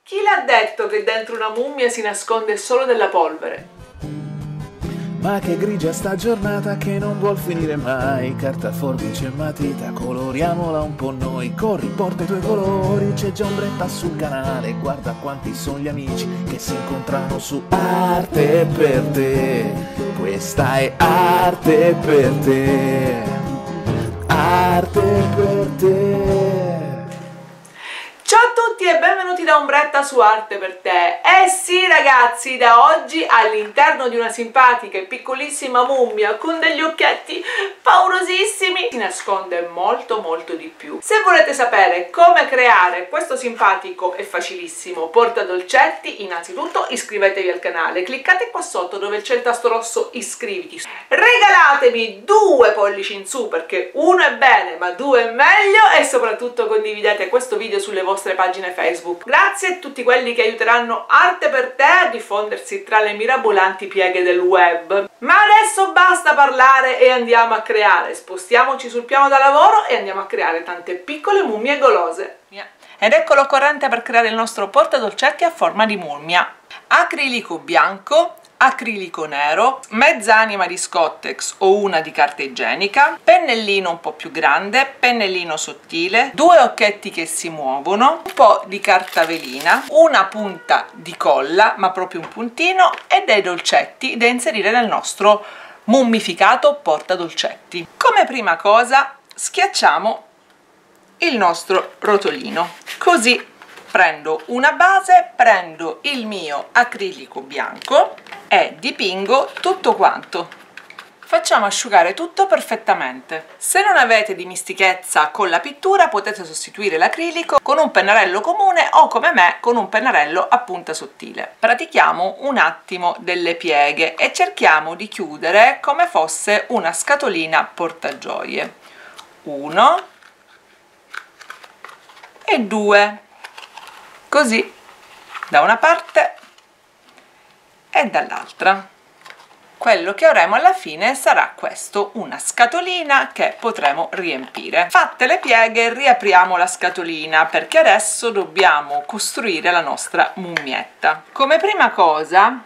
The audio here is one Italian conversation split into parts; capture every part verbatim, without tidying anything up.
Chi l'ha detto che dentro una mummia si nasconde solo della polvere? Ma che grigia sta giornata che non vuol finire mai. Carta, forbice e matita, coloriamola un po' noi. Corri, porta i tuoi colori, c'è già ombretta sul canale. Guarda quanti sono gli amici che si incontrano su Arte per te. Questa è arte per te. Arte per te. Ciao a tutti e benvenuti da Ombretta su Arte per te. Eh sì ragazzi, da oggi all'interno di una simpatica e piccolissima mummia con degli occhietti paurosissimi si nasconde molto molto di più. Se volete sapere come creare questo simpatico e facilissimo portadolcetti, innanzitutto iscrivetevi al canale, cliccate qua sotto dove c'è il tasto rosso iscriviti, regalatemi due pollici in su perché uno è bene ma due è meglio e soprattutto condividete questo video sulle vostre pagine Facebook. Grazie a tutti quelli che aiuteranno Arte per te a diffondersi tra le mirabolanti pieghe del web. Ma adesso basta parlare e andiamo a creare. Spostiamoci sul piano da lavoro e andiamo a creare tante piccole mummie golose. Ed ecco l'occorrente per creare il nostro portadolcetti a forma di mummia: acrilico bianco, acrilico nero, mezz'anima di Scottex o una di carta igienica, pennellino un po' più grande, pennellino sottile, due occhietti che si muovono, un po' di carta velina, una punta di colla, ma proprio un puntino, e dei dolcetti da inserire nel nostro mummificato portadolcetti. Come prima cosa schiacciamo il nostro rotolino, così prendo una base, prendo il mio acrilico bianco e dipingo tutto quanto. Facciamo asciugare tutto perfettamente. Se non avete dimestichezza con la pittura potete sostituire l'acrilico con un pennarello comune o come me con un pennarello a punta sottile. Pratichiamo un attimo delle pieghe e cerchiamo di chiudere come fosse una scatolina portagioie. Uno e due. Così da una parte e dall'altra. Quello che avremo alla fine sarà questo, una scatolina che potremo riempire. Fatte le pieghe riapriamo la scatolina perché adesso dobbiamo costruire la nostra mummietta. Come prima cosa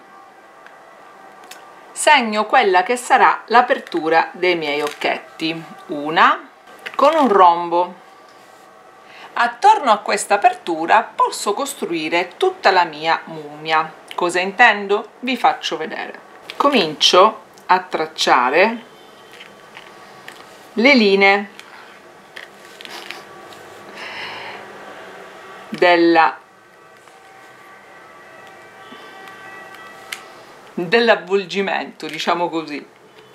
segno quella che sarà l'apertura dei miei occhietti, una con un rombo. Attorno a questa apertura posso costruire tutta la mia mummia. Cosa intendo? Vi faccio vedere. Comincio a tracciare le linee della dell'avvolgimento, diciamo così.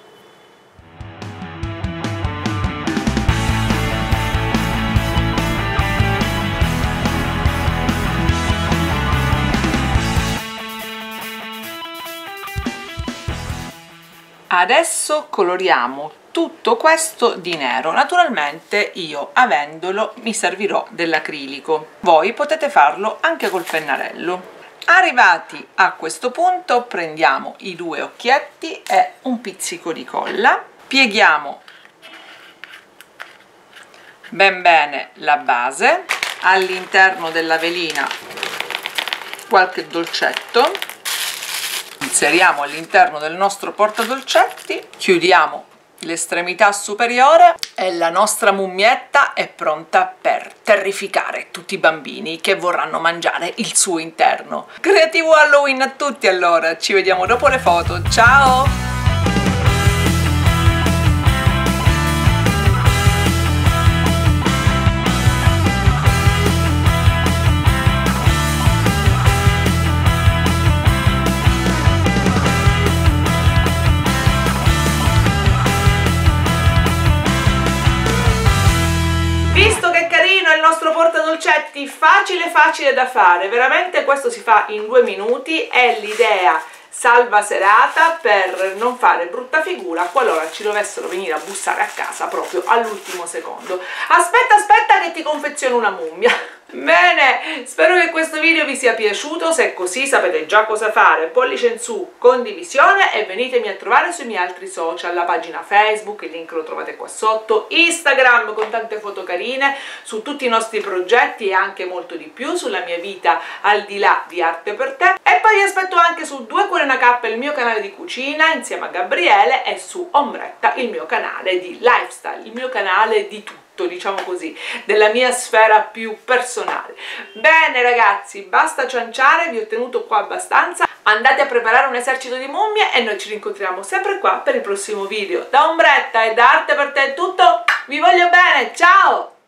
Adesso coloriamo tutto questo di nero. Naturalmente io, avendolo, mi servirò dell'acrilico. Voi potete farlo anche col pennarello. Arrivati a questo punto prendiamo i due occhietti e un pizzico di colla, pieghiamo ben bene la base, all'interno della velina qualche dolcetto, inseriamo all'interno del nostro portadolcetti, chiudiamo l'estremità superiore e la nostra mummietta è pronta per terrificare tutti i bambini che vorranno mangiare il suo interno. Creativo Halloween a tutti allora, ci vediamo dopo le foto, ciao! Visto che carino il nostro portadolcetti, facile facile da fare, veramente questo si fa in due minuti, è l'idea salva serata per non fare brutta figura qualora ci dovessero venire a bussare a casa proprio all'ultimo secondo. Aspetta, aspetta che ti confeziono una mummia. Bene, spero che questo video vi sia piaciuto. Se è così sapete già cosa fare: pollice in su, condivisione, e venitemi a trovare sui miei altri social, la pagina Facebook, il link lo trovate qua sotto, Instagram con tante foto carine su tutti i nostri progetti e anche molto di più, sulla mia vita al di là di Arte per Te. E poi vi aspetto anche su Due Cuori e una Cappa, il mio canale di cucina insieme a Gabriele, e su Ombretta, il mio canale di lifestyle, il mio canale di tutto, diciamo così, della mia sfera più personale. Bene ragazzi, basta cianciare, vi ho tenuto qua abbastanza, andate a preparare un esercito di mummie e noi ci rincontriamo sempre qua per il prossimo video. Da Ombretta e da Arte per Te è tutto, vi voglio bene, ciao!